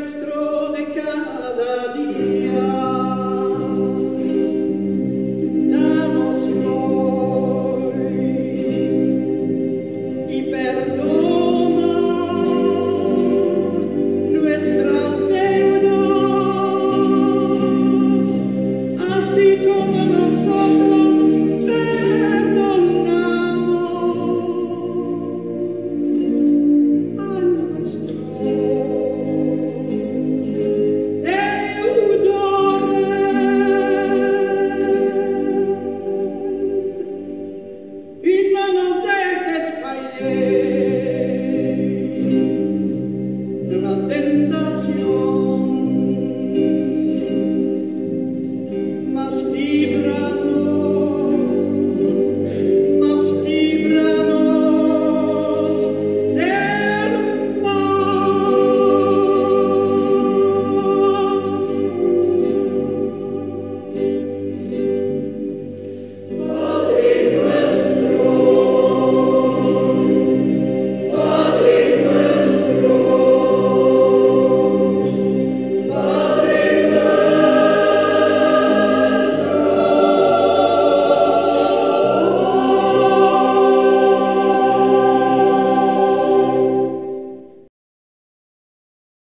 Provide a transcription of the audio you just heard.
nuestro de cada día. Danos hoy y perdona nuestras deudas, así como nosotros perdonamos a nuestros deudores, y no nos dejes caer en la tentación.